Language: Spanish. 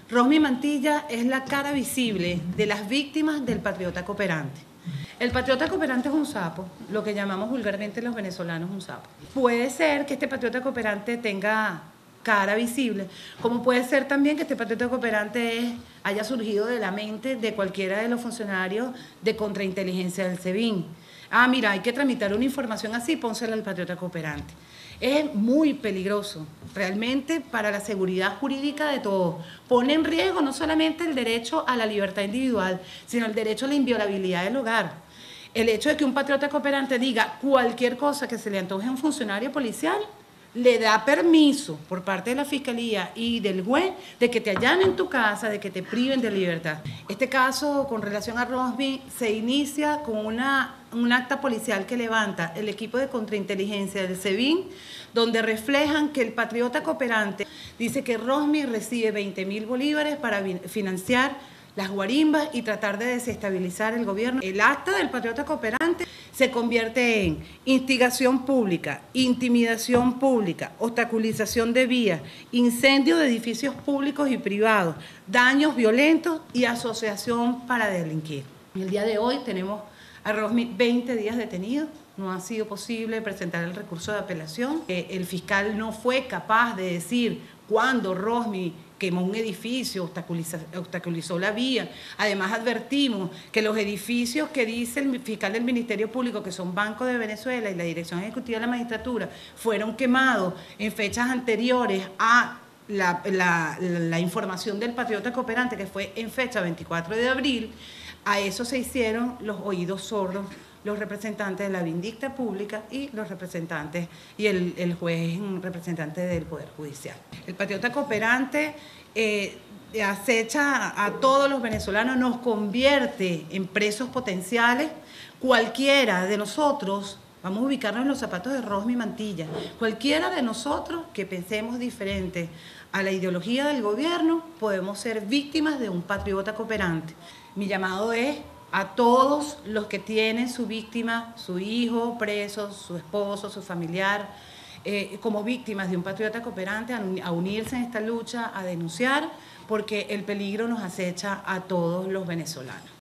Rosmi Mantilla es la cara visible de las víctimas del patriota cooperante. El patriota cooperante es un sapo, lo que llamamos vulgarmente los venezolanos un sapo. Puede ser que este patriota cooperante tenga cara visible, como puede ser también que este patriota cooperante haya surgido de la mente de cualquiera de los funcionarios de contrainteligencia del SEBIN. Mira, hay que tramitar una información así, pónsela al patriota cooperante. Es muy peligroso, realmente, para la seguridad jurídica de todos. Pone en riesgo no solamente el derecho a la libertad individual, sino el derecho a la inviolabilidad del hogar. El hecho de que un patriota cooperante diga cualquier cosa que se le antoje a un funcionario policial, le da permiso por parte de la Fiscalía y del juez de que te allanen tu casa, de que te priven de libertad. Este caso, con relación a Rosmi, se inicia con un acta policial que levanta el equipo de contrainteligencia del SEBIN, donde reflejan que el patriota cooperante dice que Rosmi recibe 20.000 bolívares para financiar las guarimbas y tratar de desestabilizar el gobierno. El acta del patriota cooperante se convierte en instigación pública, intimidación pública, obstaculización de vías, incendio de edificios públicos y privados, daños violentos y asociación para delinquir. El día de hoy tenemos a Rosmi 20 días detenido. No ha sido posible presentar el recurso de apelación. El fiscal no fue capaz de decir cuándo Rosmi quemó un edificio, obstaculizó la vía. Además, advertimos que los edificios que dice el fiscal del Ministerio Público, que son Banco de Venezuela y la Dirección Ejecutiva de la Magistratura, fueron quemados en fechas anteriores a la información del patriota cooperante, que fue en fecha 24 de abril. A eso se hicieron los oídos sordos los representantes de la vindicta pública y los representantes y el juez representante del Poder Judicial. El patriota cooperante acecha a todos los venezolanos, nos convierte en presos potenciales. Cualquiera de nosotros, vamos a ubicarnos en los zapatos de Rosmi Mantilla, cualquiera de nosotros que pensemos diferente a la ideología del gobierno, podemos ser víctimas de un patriota cooperante. Mi llamado es a todos los que tienen su víctima, su hijo preso, su esposo, su familiar, como víctimas de un patriota cooperante, a unirse en esta lucha, a denunciar, porque el peligro nos acecha a todos los venezolanos.